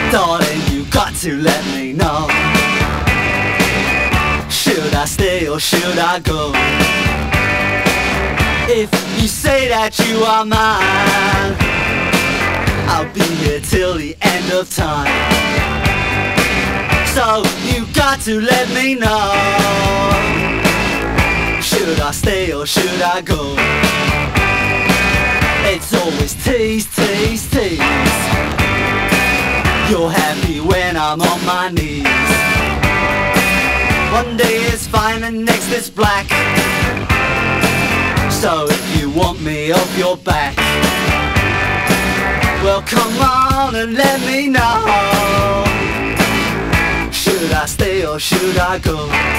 Darling, you got to let me know. Should I stay or should I go? If you say that you are mine, I'll be here till the end of time. So you got to let me know. Should I stay or should I go? It's always tease, tease, tease. You're happy when I'm on my knees. One day it's fine and next it's black. So if you want me off your back, well come on and let me know. Should I stay or should I go?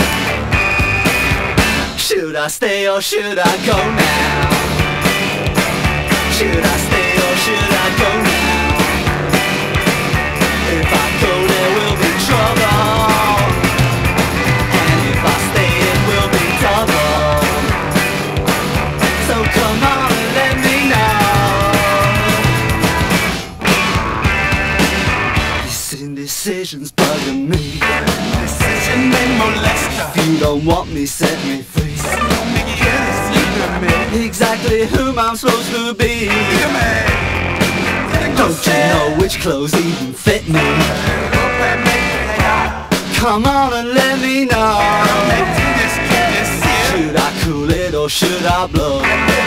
Should I stay or should I go now? Should I stay or should I go now? If I go there will be trouble, and if I stay it will be double. So come on and let me know. This indecision's bugging me. Decision may molest her. If you don't want me, set me free. Exactly whom I'm supposed to be. Don't you know which clothes even fit me? Come on and let me know. Should I cool it or should I blow?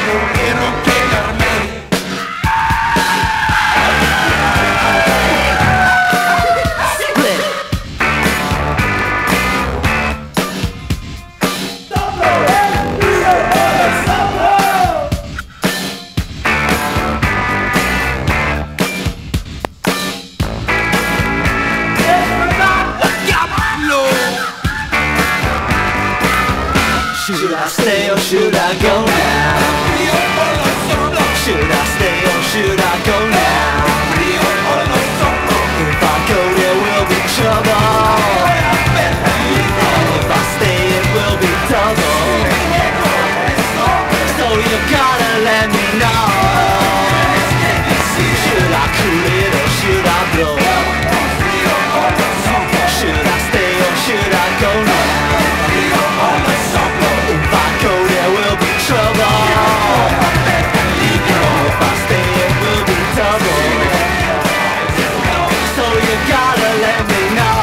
Should I stay or should I go now? Should I stay or should I go now? If I go there will be trouble, and if I stay it will be double. So you gotta let me know. Should I cool it or should I blow? Should I stay or should I go now? If I go there will be trouble, if I stay it will be double. So you gotta let me know.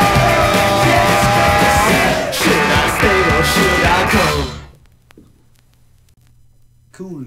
Should I stay or should I go? Cool.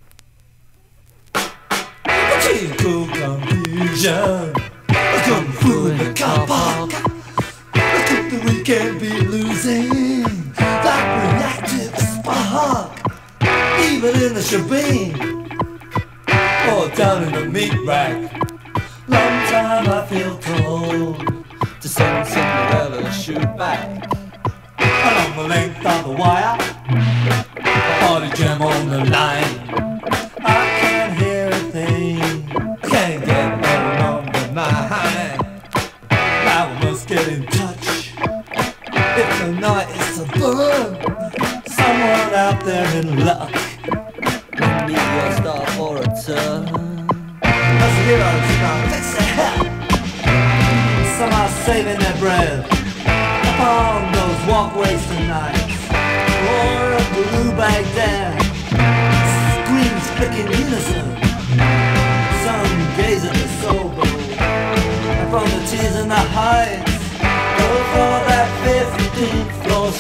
Cool confusion. Kung fu in the car park. Look at the weekend be losing that reactive spark. Even in the shebeen or down in the meat rack. Long time I feel told to send Cinderella shoot back. Along the length of the wire, party jam on the line. I can't hear a thing, can't get nothing on the mind. Now we must get in touch. If the night is to burn, someone out there in luck. Lend me your star for a turn. As the heroes now fix their help, some are saving their breath upon those walkways tonight. Or a blue bag down, screams click in unison. Some gaze at the sober, and from the tears in the heights, go for that 15th floor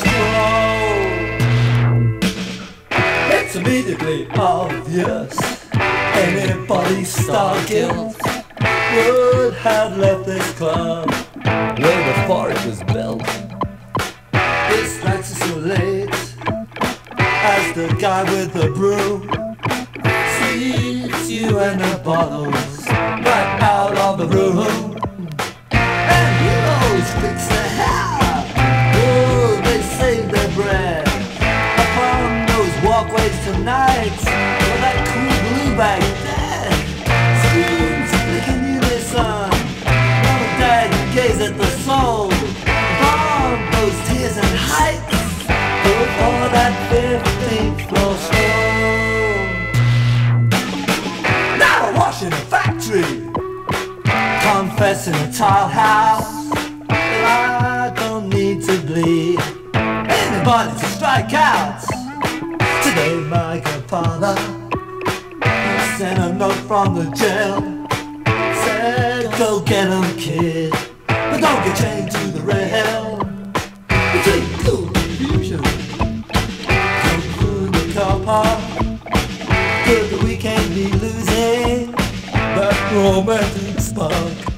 stroll. It's immediately obvious anybody star guilt would have left this club Where the fort was built. It strikes us so late as the guy with the broom sees you and the bottles right out of the room. And heroes fix their hair, oh, they save their breath upon those walkways tonight with that cool blue bag dead. Screams flicking unison, mom and dad gaze at the soul upon those tears and heights. Go for that 15th floor stroll. Now I wash in a factory. Conflict confess in a tile house that I don't need to bleed anybody to strike out. Today my godfather sent a note from the jail, said go get 'em kid, but don't get chained to the rail. Between cool confusion, kung fu in the car park. Good that we can't be losing that romantic spark.